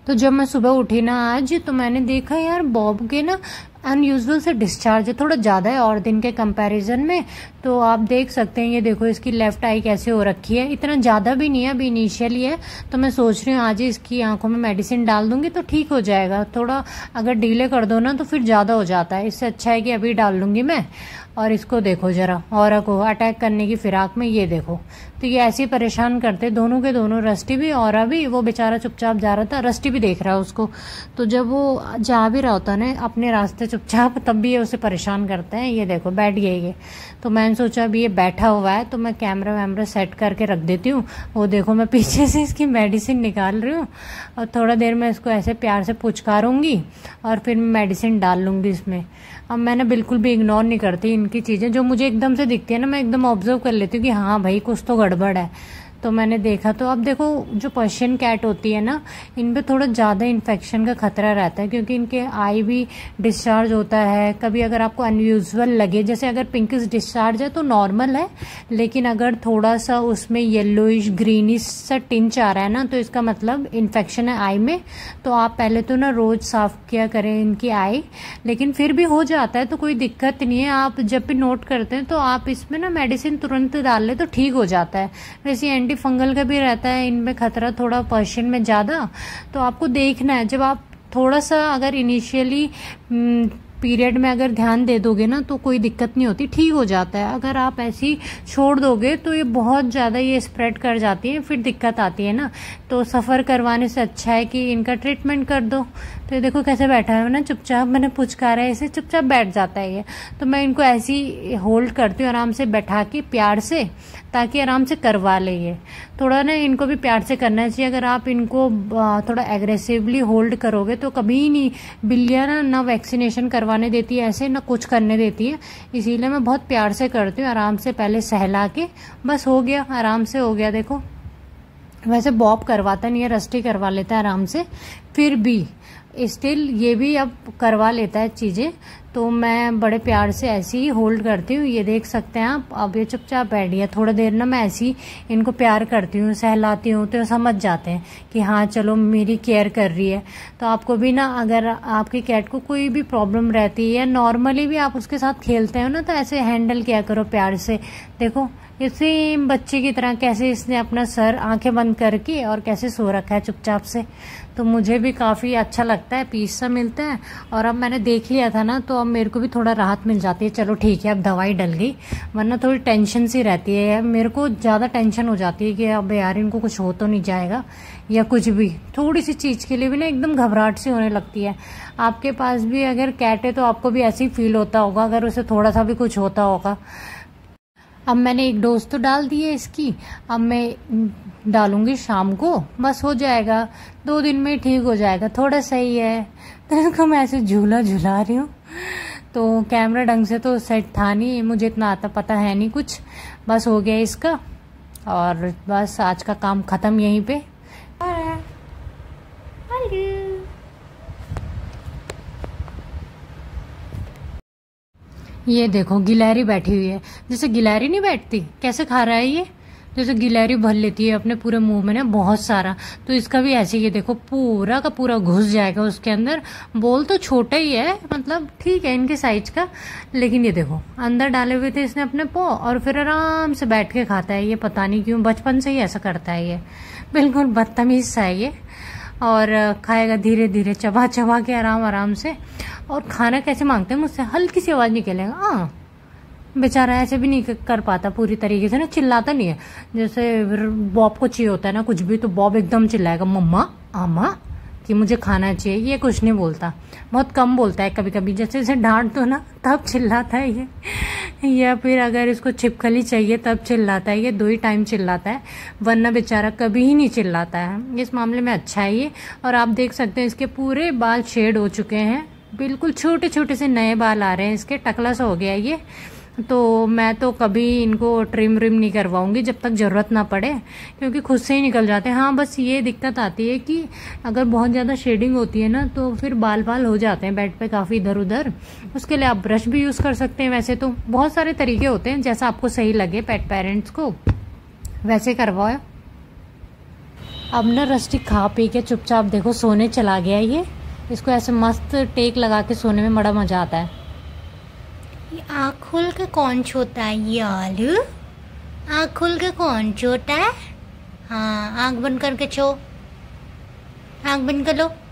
तो जब मैं सुबह उठी ना आज, तो मैंने देखा यार बॉब के ना अनयूजुअल से डिस्चार्ज है, थोड़ा ज़्यादा है और दिन के कंपैरिजन में। तो आप देख सकते हैं, ये देखो इसकी लेफ्ट आई कैसे हो रखी है। इतना ज़्यादा भी नहीं है, अभी इनिशियली है। तो मैं सोच रही हूँ आज ही इसकी आंखों में मेडिसिन डाल दूंगी तो ठीक हो जाएगा। थोड़ा अगर डिले कर दो ना तो फिर ज़्यादा हो जाता है, इससे अच्छा है कि अभी डाल दूंगी मैं। और इसको देखो जरा, औरा को अटैक करने की फिराक में, ये देखो। तो ये ऐसे ही परेशान करते दोनों के दोनों, रस्टी भी औरा भी। वो बेचारा चुपचाप जा रहा था, रस्टी भी देख रहा है उसको। तो जब वो जा भी रहा होता है ना अपने रास्ते चुपचाप, तब भी ये उसे परेशान करते हैं। ये देखो बैठ गया ये। तो मैंने सोचा अभी ये बैठा हुआ है तो मैं कैमरा वैमरा सेट करके रख देती हूँ। वो देखो मैं पीछे से इसकी मेडिसिन निकाल रही हूँ और थोड़ा देर में इसको ऐसे प्यार से पुचकारूंगी और फिर मेडिसिन डाल लूँगी इसमें। अब मैं ना बिल्कुल भी इग्नोर नहीं करती इनकी चीज़ें, जो मुझे एकदम से दिखती है ना मैं एकदम ऑब्जर्व कर लेती हूँ कि हाँ भाई कुछ तो गड़बड़ है। तो मैंने देखा। तो अब देखो जो पर्शियन कैट होती है ना, इन पे थोड़ा ज़्यादा इन्फेक्शन का खतरा रहता है, क्योंकि इनके आई भी डिस्चार्ज होता है। कभी अगर आपको अनयूजुअल लगे, जैसे अगर पिंकिश डिस्चार्ज है तो नॉर्मल है, लेकिन अगर थोड़ा सा उसमें येलोइश ग्रीनिश सा टिंच आ रहा है ना, तो इसका मतलब इन्फेक्शन है आई में। तो आप पहले तो ना रोज़ साफ किया करें इनकी आई, लेकिन फिर भी हो जाता है तो कोई दिक्कत नहीं है। आप जब भी नोट करते हैं तो आप इसमें ना मेडिसिन तुरंत डाल ले तो ठीक हो जाता है। वैसे एंटी फंगल का भी रहता है इनमें खतरा थोड़ा, पर्शियन में ज़्यादा। तो आपको देखना है, जब आप थोड़ा सा अगर इनिशियली पीरियड में अगर ध्यान दे दोगे ना तो कोई दिक्कत नहीं होती, ठीक हो जाता है। अगर आप ऐसे ही छोड़ दोगे तो ये बहुत ज़्यादा ये स्प्रेड कर जाती है, फिर दिक्कत आती है ना। तो सफ़र करवाने से अच्छा है कि इनका ट्रीटमेंट कर दो। तो ये देखो कैसे बैठा है ना चुपचाप, मैंने पुचकारा है इसे, चुपचाप बैठ जाता है ये। तो मैं इनको ऐसे ही होल्ड करती हूँ आराम से बैठा के प्यार से, ताकि आराम से करवा ले ये। थोड़ा ना इनको भी प्यार से करना चाहिए। अगर आप इनको थोड़ा एग्रेसिवली होल्ड करोगे तो कभी नहीं बिल्लियाँ ना वैक्सीनेशन करवाने देती है ऐसे, ना कुछ करने देती है। इसीलिए मैं बहुत प्यार से करती हूँ, आराम से पहले सहला के, बस हो गया, आराम से हो गया। देखो वैसे बॉब करवाता नहीं है, रस्टी करवा लेता है आराम से, फिर भी स्टिल ये भी अब करवा लेता है चीज़ें। तो मैं बड़े प्यार से ऐसे ही होल्ड करती हूँ। ये देख सकते हैं आप, अब ये चुपचाप बैठ गया। थोड़ा देर ना मैं ऐसे ही इनको प्यार करती हूँ, सहलाती हूँ, तो समझ जाते हैं कि हाँ चलो मेरी केयर कर रही है। तो आपको भी ना, अगर आपकी कैट को कोई भी प्रॉब्लम रहती है या नॉर्मली भी आप उसके साथ खेलते हो ना, तो ऐसे हैंडल किया करो प्यार से। देखो ये सेम बच्चे की तरह कैसे इसने अपना सर आंखें बंद करके और कैसे सो रखा है चुपचाप से। तो मुझे भी काफ़ी अच्छा लगता है, पीस सा मिलता है। और अब मैंने देख लिया था ना, तो अब मेरे को भी थोड़ा राहत मिल जाती है। चलो ठीक है अब दवाई डल गई, वरना थोड़ी टेंशन सी रहती है। मेरे को ज़्यादा टेंशन हो जाती है कि अब यार इनको कुछ हो तो नहीं जाएगा, या कुछ भी थोड़ी सी चीज़ के लिए भी ना एकदम घबराहट सी होने लगती है। आपके पास भी अगर कैट है तो आपको भी ऐसे ही फील होता होगा अगर उसे थोड़ा सा भी कुछ होता होगा। अब मैंने एक डोज तो डाल दी है इसकी, अब मैं डालूंगी शाम को, बस हो जाएगा 2 दिन में ठीक हो जाएगा, थोड़ा सही है। तो इसको मैं ऐसे झूला झुला रही हूँ। तो कैमरा ढंग से तो सेट था नहीं, मुझे इतना आता पता है नहीं कुछ, बस हो गया इसका। और बस आज का काम ख़त्म यहीं पे। ये देखो गिलहरी बैठी हुई है, जैसे गिलहरी नहीं बैठती, कैसे खा रहा है ये, जैसे गिलहरी भर लेती है अपने पूरे मुंह में ना बहुत सारा। तो इसका भी ऐसे, ये देखो पूरा का पूरा घुस जाएगा उसके अंदर। बोल तो छोटा ही है, मतलब ठीक है इनके साइज का, लेकिन ये देखो अंदर डाले हुए थे इसने अपने पाँव, और फिर आराम से बैठ के खाता है। ये पता नहीं क्यों बचपन से ही ऐसा करता है, ये बिल्कुल बदतमीज सा है ये। और खाएगा धीरे धीरे चबा चबा के आराम आराम से। और खाना कैसे मांगते हैं मुझसे, हल्की सी आवाज़ निकलेगा। हाँ बेचारा ऐसे भी नहीं कर पाता पूरी तरीके से ना, चिल्लाता नहीं है। जैसे बॉब को चाहिए होता है ना कुछ भी, तो बॉब एकदम चिल्लाएगा मम्मा आमा कि मुझे खाना चाहिए, ये कुछ नहीं बोलता, बहुत कम बोलता है। कभी कभी जैसे इसे डांट दो ना तब चिल्लाता है ये, या फिर अगर इसको छिपकली चाहिए तब चिल्लाता है। ये 2 ही टाइम चिल्लाता है, वरना बेचारा कभी ही नहीं चिल्लाता है। इस मामले में अच्छा है ये। और आप देख सकते हैं इसके पूरे बाल शेड हो चुके हैं, बिल्कुल छोटे छोटे से नए बाल आ रहे हैं इसके, टकला सा हो गया है ये। तो मैं तो कभी इनको ट्रिम व्रिम नहीं करवाऊंगी जब तक ज़रूरत ना पड़े, क्योंकि खुद से ही निकल जाते हैं। हाँ बस ये दिक्कत आती है कि अगर बहुत ज़्यादा शेडिंग होती है ना तो फिर बाल बाल हो जाते हैं बेड पे काफ़ी इधर उधर। उसके लिए आप ब्रश भी यूज़ कर सकते हैं। वैसे तो बहुत सारे तरीके होते हैं, जैसा आपको सही लगे पेट पेरेंट्स को वैसे करवाओ। अब ना रस्टी खा पी के चुपचाप देखो सोने चला गया ये। इसको ऐसे मस्त टेक लगा के सोने में बड़ा मजा आता है। ये आँख खोल के कौन सोता है ये आलू? आँख खोल के कौन सोता है? हाँ, आँख बंद करके सो। आँख बंद कर लो।